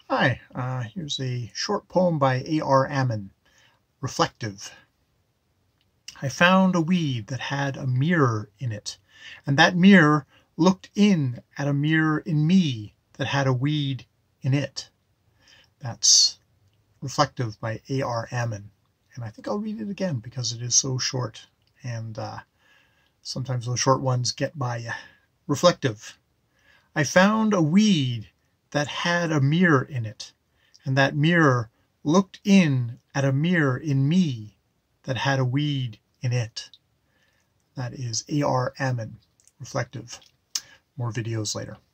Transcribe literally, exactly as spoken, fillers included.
Hi, uh, here's a short poem by A R Ammon, Reflective. I found a weed that had a mirror in it, and that mirror looked in at a mirror in me that had a weed in it. That's Reflective by A R Ammon, and I think I'll read it again because it is so short, and uh, sometimes those short ones get by you. Reflective. I found a weed that had a mirror in it, and that mirror looked in at a mirror in me that had a weed in it. That is A R Ammon, Reflective. More videos later.